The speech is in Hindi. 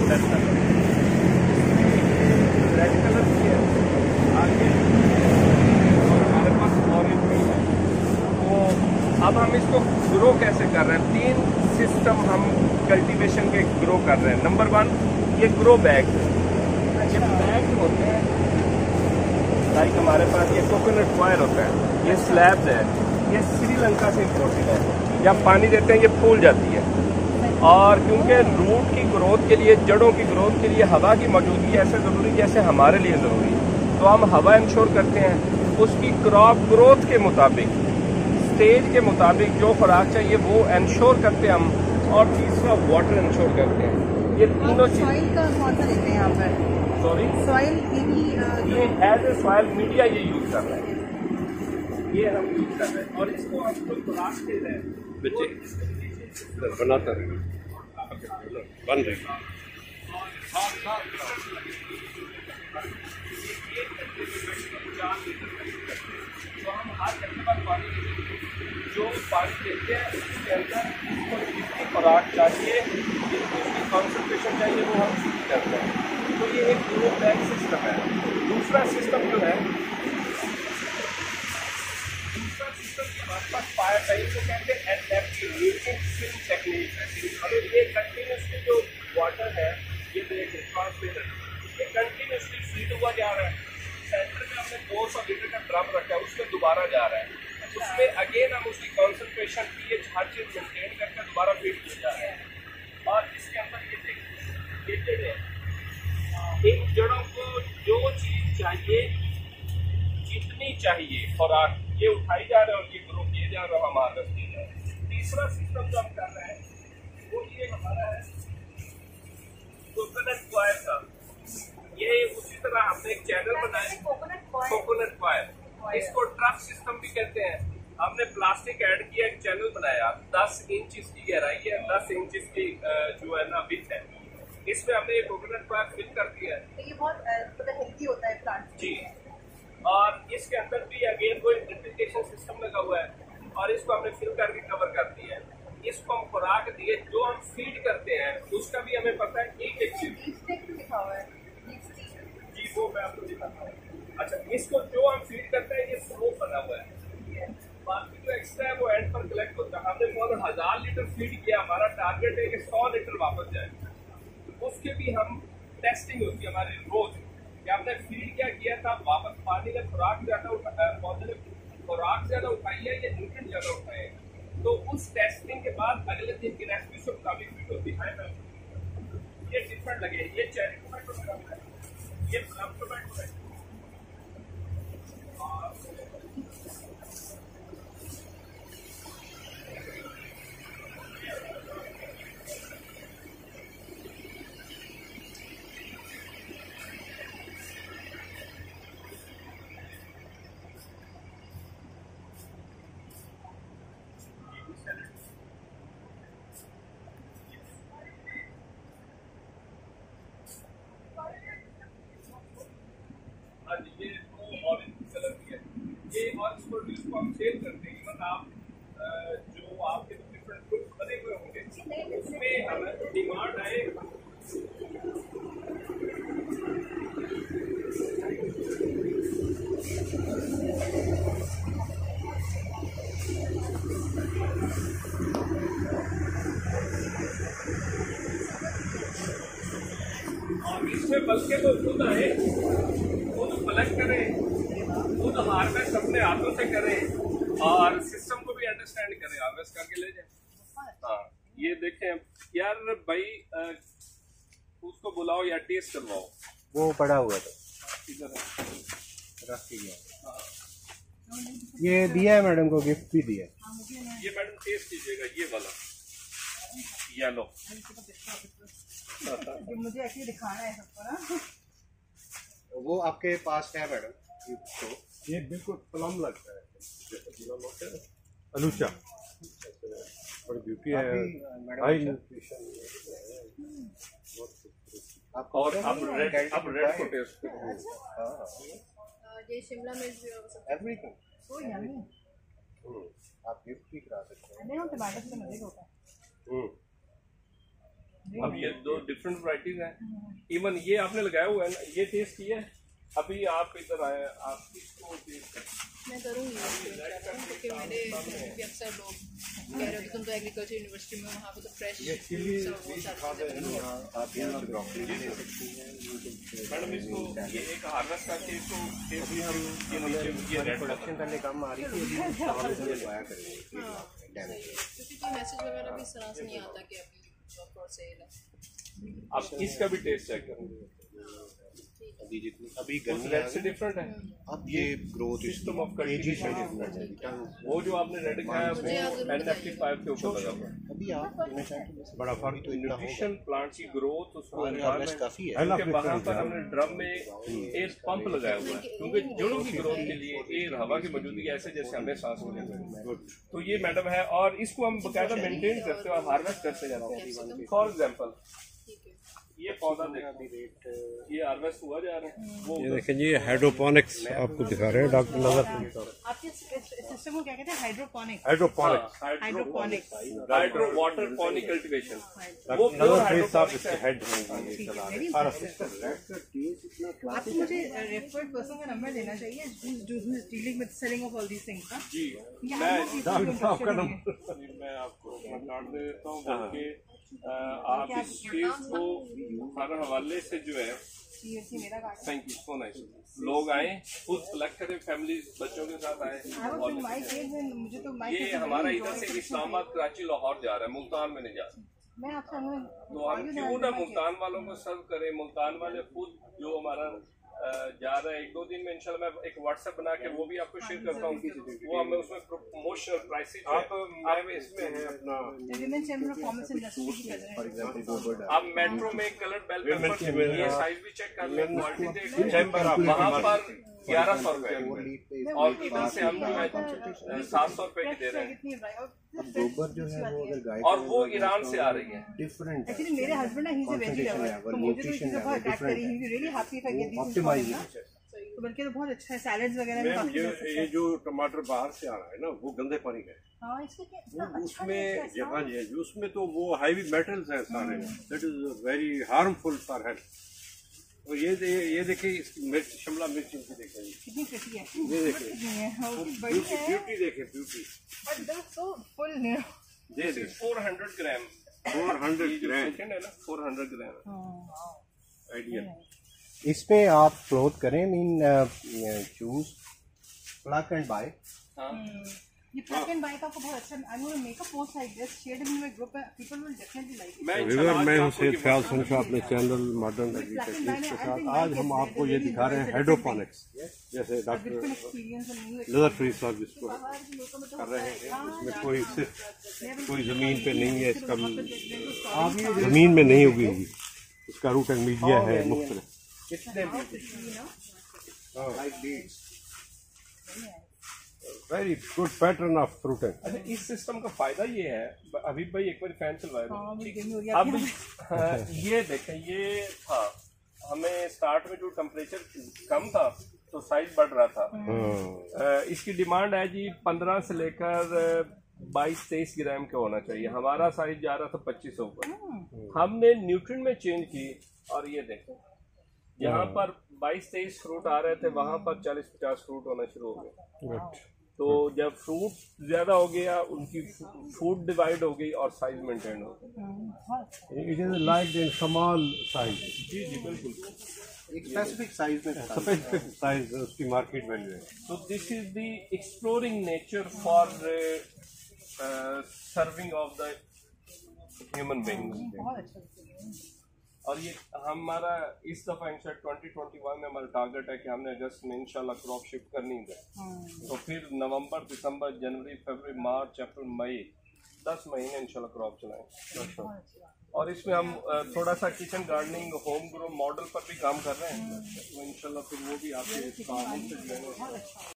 रेड कलर भी है आगे, और हमारे पास ऑरेंज भी है। तो अब हम इसको ग्रो कैसे कर रहे हैं? 3 सिस्टम हम कल्टीवेशन के ग्रो कर रहे हैं। नंबर 1, ये ग्रो बैग। ये बैग होते हैं लाइक हमारे पास ये कोकोनट फायर होता है, ये स्लैब्स है, ये श्रीलंका से इम्पोर्टेड है। जब पानी देते हैं ये फूल जाती है, और क्योंकि रूट की ग्रोथ के लिए, जड़ों की ग्रोथ के लिए हवा की मौजूदगी ऐसे ज़रूरी जैसे हमारे लिए ज़रूरी है। तो हम हवा इंश्योर करते हैं, उसकी क्रॉप ग्रोथ के मुताबिक, स्टेज के मुताबिक जो खुराक चाहिए वो इंश्योर करते हैं हम, और तीसरा वाटर इंश्योर करते हैं। ये तीनों चीज़। सॉइल का कौन सा देते हैं यहाँ पर? सॉरी, सॉइल ये एज ए सॉइल मीडिया ये यूज कर रहे हैं, ये हम यूज कर रहे हैं, और इसको हम तो खुराक दे रहे हैं बच्चे बनाता है बन रही। तो हम हर घंटे बाद पानी जो पानी देते हैं उसके अंदर इसको जितनी खुराक चाहिए, जितनी उसकी कॉन्सेंट्रेशन चाहिए वो हम फीड करते हैं। तो ये एक ग्रो बैग सिस्टम है। दूसरा सिस्टम जो है, हमारे पास फायर टाइप को कहते हैं एडैप्टिव फिल्म टेक्निक। अगर ये कंटिन्यूसली जो वाटर है, ये देखिए ट्रांसमिटर, ये कंटिन्यूसली फीड हुआ जा रहा है। सेंटर में हमने 200 लीटर का ड्रम रखा है, उसमें दोबारा जा रहा है, उसमें अगेन हम उसकी कॉन्सेंट्रेशन पीएच हर चीज मेंटेन करके दोबारा फीड किया जा रहा है। और इसके अंदर ये देखिए, ये जड़ें, इन जड़ों को जो चीज चाहिए, जितनी चाहिए खुराक, ये उठाई जा रहा है और ये ग्रो किए जा रहा है, हम आगे किए जा रहे हैं। तीसरा सिस्टम जो हम कर रहे हैं वो ये हमारा है कोकोनट फायर का। ये उसी तरह हमने एक चैनल बनाया, कोकोनट फायर, इसको ट्रक सिस्टम भी कहते हैं। हमने प्लास्टिक ऐड किया, एक चैनल बनाया, 10 इंच इसकी गहराई है, 10 इंच इसकी जो है ना विड्थ है। इसमें हमने ये कोकोनट फायर फिल कर दिया है। ये बहुत हेल्दी होता है प्लांट जी, और इसके अंदर भी अगेन कोई ड्रिपिकेशन सिस्टम लगा हुआ है, और इसको हमने फिल करके कवर कर दिया है। इसको हम खुराक दिए, जो हम फीड करते हैं उसका भी हमें पता है एक चीज लिखा हुआ है। जी, वो मैं आपको दिखाता हूँ। अच्छा, इसको जो हम फीड करते हैं ये स्लोप बना हुआ है, बाकी जो एक्स्ट्रा है वो एंड पर कलेक्ट होता है। हमने 1000 लीटर फीड किया, हमारा टारगेट है कि 100 लीटर वापस जाए। उसके भी हम टेस्टिंग होती है हमारी रोज, कि आपने फीड क्या किया था, वापस पानी में खुराक ज्यादा पौधे ने खुराक ज्यादा उठाई है या न्यूट्रिएंट ज्यादा उठाए। तो उस टेस्टिंग के बाद अगले दिन की रेसिपी से मुताबिक फीड होती है। ये डिफरेंट लगे, ये चेरी टोमेटो है, ये प्लम टोमेटो है। ये ऑरेंज कलर की है, ये ऑरेंज प्रोड्यूस को हम सेल करते हैं। इवन आप जो आपके डिफरेंट ग्रुप बने हुए होंगे उसमें हमें डिमांड आए। और इसमें बल्कि तो खुद आए, खुद कलेक्ट करें, खुद हार्वेस्ट अपने हाथों से करें, और सिस्टम को भी अंडरस्टैंड करें, हार्वेस्ट करके ले जाए। हाँ, ये देखें यार भाई, उसको बुलाओ या टेस्ट करवाओ। वो पड़ा हुआ था, इधर रख के गया। ये दिया है मैडम को, गिफ्ट भी दिया। ये मैडम टेस्ट कीजिएगा, ये वाला येलो। मुझे एक्चुअली दिखाना है सबको ना। वो आपके पास है मैडम, ये बिल्कुल प्लम लगता है, अनुषा और ब्यूटी है, हाई न्यूट्रिशन। और अब रेड को टेस्ट करो। ये शिमला मिर्च भी एवरीथिंग सो यम्मी। आप गिफ्ट भी करा सकते हैं। नहीं, हम टमाटर से मजे होता है। अब ये दो डिफरेंट वैरायटीज हैं। इवन ये आपने लगाया हुआ है ना, ये टेस्ट किया है? अभी आप इधर आए, आप इसको टेस्ट करें। मैं करूँगी क्योंकि मेरे भी अक्सर लोग कह रहे हो कि तुम तो एग्रीकल्चर यूनिवर्सिटी में, वहाँ पे तो फ्रेश मैडम इसको ये एक हार्वेस्ट करके इसको भी हम ये नीचे प्रोडक्शन करने काम आ रही थी, लगाया करेंगे। क्योंकि कोई मैसेज वगैरह भी इस तरह से नहीं आता कि अभी फॉर सेल है। आप इसका भी टेस्ट चेक करेंगे। अभी जितनी अभी गर्मी रेड से डिफरेंट है। अब ये growth system of cultivation different है। वो जो आपने रेड खाया वो N55 के ऊपर लगा हुआ है। अभी आप बड़ा फर्क तो इतना न्यूट्रिशन प्लांट की ग्रोथ उसको काफी है। क्योंकि वहाँ पर हमने ड्रम में एयर पंप लगाया हुआ है, क्योंकि जड़ों की ग्रोथ के लिए एयर हवा की मौजूदगी ऐसे जैसे हमें सांस लेने में। तो ये मैडम है, और इसको हम बकायदा मेंटेन करते हैं और हार्वेस्ट करते जाते हैं। फॉर एग्जाम्पल ये पौधा देखिए, ये हार्वेस्ट हुआ जा रहा है। वो ये देखें जी, हाइड्रोपोनिक्स आपको दिखा रहे हैं डॉक्टर नजर। आपके सिस्टम को क्या कहते हैं? Hydroponics. Hydroponics hydro water ponic cultivation. वो नजर साहब इसके हेड हैं। आपको मुझे रेफर्ड पर्सन का नंबर देना चाहिए dealing with selling of all these things. जी, मैं आपका नंबर मैं आपको कार्ड दे देता हूँ, बल्कि आप इस चीज को हर हवाले से जो है, मेरा card thank you so nice, लोग आए खुद सेलेक्ट करें, फैमिली बच्चों के साथ आए। मुझे तो ये हमारा इधर से इस्लामाबाद, कराची, लाहौर जा रहा है, मुल्तान में नहीं जा रहा। मैं आपसे तो हम क्यों ना मुल्तान वालों को सर्व करें। मुल्तान वाले खुद जो हमारा जा रहा है, 1-2 दिन में इंशाल्लाह मैं एक व्हाट्सएप बना के वो भी आपको शेयर करता हूँ। वो हमें उसमें प्रमोशनल प्राइसेस आप इसमें है अपना आप मेट्रो में कलर बेल पेपर ये साइज भी चेक कर लें, क्वालिटी देख लें। चैम्बर आप वहाँ पर 1100 रुपए और इधर से हम जो है 700 रुपए की दे रहे हैं। गोबर जो है वो अगर गाय और वो ईरान से आ रही है। डिफरेंट एक्चुअली मेरे हस्बैंड ही से वेजी लवर, तो मुझे तो चीजें बहुत अट्रैक्ट करी। He really happy if I get this optimise, तो बल्कि तो बहुत अच्छा है। सैलेड्स वगैरह में काफी ये जो टमाटर बाहर से आ रहा है ना, वो गंदे पानी का है। हां, इसका क्या उसमें हाँ जी, उसमें तो वो हैवी मेटल्स हैं सारे, that is very harmful for health. तो ये देखिए मिर्च, शिमला मिर्च इनकी देखें कितनी प्रिटी है। ये देखिए ब्यूटी देखें, beauty but they so full new. ये 400 ग्राम 400 ग्राम है ना, 400 ग्राम आइडिया। इसमें आप क्लोथ करें, mean choose plug and buy. ये प्लग एंड बाय का आपको बहुत अच्छा। I want to make a post like this, share it in my group, people will definitely like it. मैं हूं सैयद फयाज संशा, अपने चैनल मॉडर्न एग्रीकल्चर के साथ। आज हम आपको ये दिखा रहे हैं हाइड्रोपोनिक्स, जैसे डॉक्टर नजर फरीद साहब जिसको कर रहे हैं। इसमें कोई सिर्फ कोई जमीन पे नहीं है, इसका जमीन में नहीं उगी हुई, इसका रूट एंड मीडिया है मुख्तलिफ। Very good pattern of fruiting. अच्छा, इस सिस्टम का फायदा ये है, अभी भाई एक बार फैन चलवाए। अब ये देखें, ये था हमें स्टार्ट में जो टेम्परेचर कम था तो साइज बढ़ रहा था। इसकी डिमांड है जी 15 से लेकर 22-23 ग्राम का होना चाहिए। हमारा साइज जा रहा था 2500 पर। हमने न्यूट्रिएंट में चेंज की और ये देखें, यहाँ पर 22-23 फ्रूट आ रहे थे, वहां पर 40-50 फ्रूट होना शुरू हो गए। तो जब फ्रूट ज्यादा हो गया, उनकी फूड डिवाइड हो गई और साइज मेंटेन हो गया। It is like in small size. जी जी बिल्कुल, एक स्पेसिफिक साइज में, स्पेसिफिक साइज उसकी मार्केट वैल्यू है। तो this is the exploring nature for serving of the human beings. और ये हमारा इस दफ़ा इंशाल्लाह 2021 में हमारा टारगेट है कि हमने अगस्त में इंशाल्लाह क्रॉप शिफ्ट करनी है। तो फिर नवंबर, दिसंबर, जनवरी, फरवरी, मार्च, अप्रैल, मई 10 महीने इंशाल्लाह क्रॉप चलाएंगे। और इसमें हम थोड़ा सा kitchen gardening, home grow model पर भी काम कर रहे हैं। तो इंशाल्लाह फिर वो भी आपके